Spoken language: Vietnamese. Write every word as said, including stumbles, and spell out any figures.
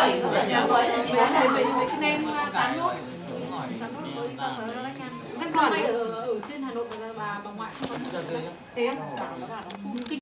bảy nó tận nhà với là chị đã thấy mấy mấy cái nem rán nốt. Rán nốt với xong rồi nó lại can. Vẫn còn này ở ở trên Hà Nội mà bà bà ngoại không có. Thế á?